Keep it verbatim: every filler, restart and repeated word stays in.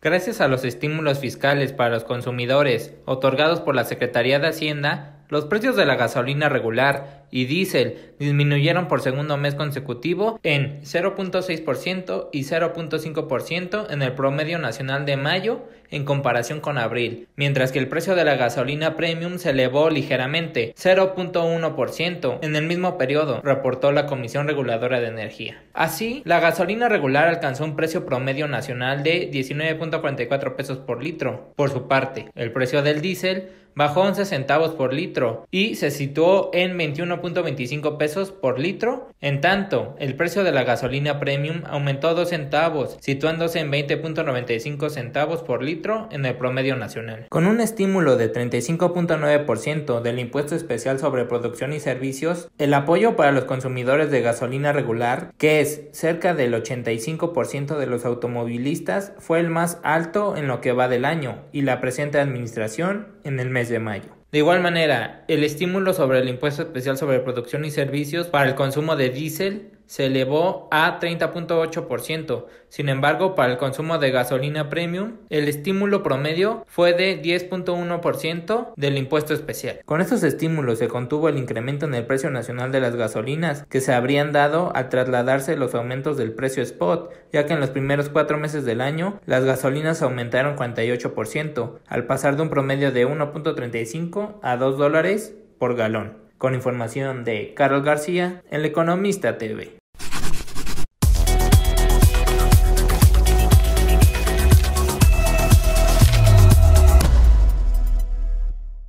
Gracias a los estímulos fiscales para los consumidores otorgados por la Secretaría de Hacienda, los precios de la gasolina regular y diésel disminuyeron por segundo mes consecutivo en cero punto seis por ciento y cero punto cinco por ciento en el promedio nacional de mayo en comparación con abril, mientras que el precio de la gasolina premium se elevó ligeramente, cero punto uno por ciento en el mismo periodo, reportó la Comisión Reguladora de Energía. Así, la gasolina regular alcanzó un precio promedio nacional de diecinueve punto cuarenta y cuatro pesos por litro. Por su parte, el precio del diésel bajó once centavos por litro y se situó en veintiuno punto veinticinco pesos por litro. En tanto, el precio de la gasolina premium aumentó dos centavos, situándose en veinte punto noventa y cinco centavos por litro en el promedio nacional. Con un estímulo de treinta y cinco punto nueve por ciento del impuesto especial sobre producción y servicios, el apoyo para los consumidores de gasolina regular, que es cerca del ochenta y cinco por ciento de los automovilistas, fue el más alto en lo que va del año y la presente administración en el mes de mayo. De igual manera, el estímulo sobre el impuesto especial sobre producción y servicios para el consumo de diésel se elevó a treinta punto ocho por ciento. Sin embargo, para el consumo de gasolina premium, el estímulo promedio fue de diez punto uno por ciento del impuesto especial. Con estos estímulos se contuvo el incremento en el precio nacional de las gasolinas que se habrían dado al trasladarse los aumentos del precio spot, ya que en los primeros cuatro meses del año las gasolinas aumentaron cuarenta y ocho por ciento, al pasar de un promedio de uno punto treinta y cinco a dos dólares por galón. Con información de Carlos García, El Economista T V.